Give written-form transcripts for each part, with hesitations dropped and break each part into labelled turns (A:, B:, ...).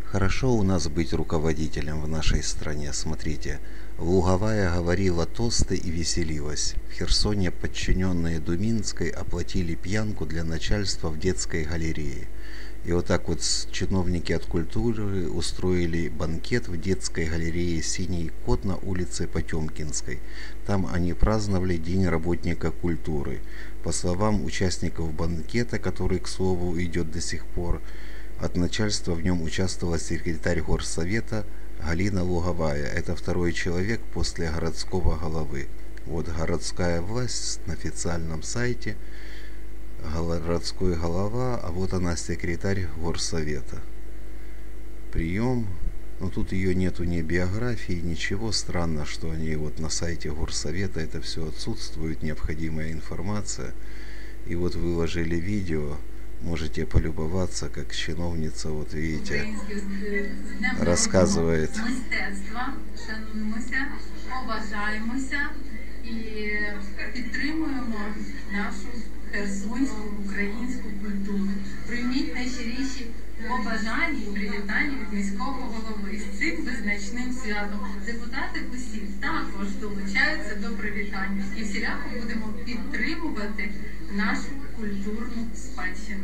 A: Хорошо у нас быть руководителем в нашей стране. Смотрите, Луговая говорила тосты и веселилась. В Херсоне подчиненные Думинской оплатили пьянку для начальства в детской галерее. И вот так вот чиновники от культуры устроили банкет в детской галерее «Синий кот» на улице Потемкинской. Там они праздновали День работника культуры. По словам участников банкета, который, к слову, идет до сих пор, от начальства в нем участвовала секретарь горсовета Галина Луговая. Это второй человек после городского головы. Вот городская власть на официальном сайте, городской голова, а вот она секретарь горсовета. Прием. Но тут ее нету ни биографии, ничего. Странно, что они вот на сайте горсовета это все отсутствует, необходимая информация. И вот выложили видео. Можете полюбоваться, как чиновница, вот видите, рассказывает.
B: Шануємося, поважаємося і підтримуємо нашу херсонську українську культуру. Прийміть найщиріші побажання і привітання від міського голови з цим визначним святом. Депутати усі також долучаються до привітань і всіляко будемо підтримувати нашу культурную спадщину.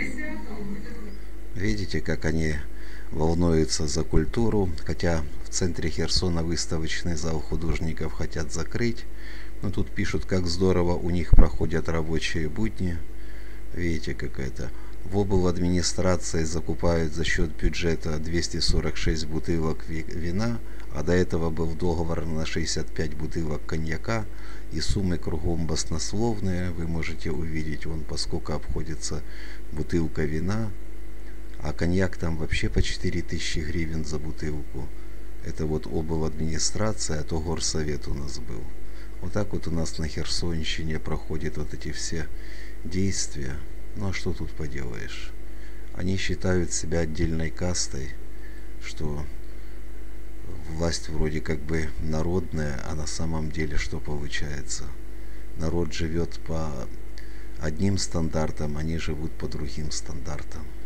A: Видите, как они волнуются за культуру, хотя в центре Херсона выставочный зал художников хотят закрыть. Но тут пишут, как здорово у них проходят рабочие будни. Видите, какая-то. В администрации закупают за счет бюджета 246 бутылок вина, а до этого был договор на 65 бутылок коньяка, и суммы кругом баснословные. Вы можете увидеть, вон поскольку обходится бутылка вина, а коньяк там вообще по 4000 гривен за бутылку. Это вот администрация, а то горсовет у нас был. Вот так вот у нас на Херсонщине проходят вот эти все действия. Ну а что тут поделаешь? Они считают себя отдельной кастой, что власть вроде как бы народная, а на самом деле что получается? Народ живет по одним стандартам, они живут по другим стандартам.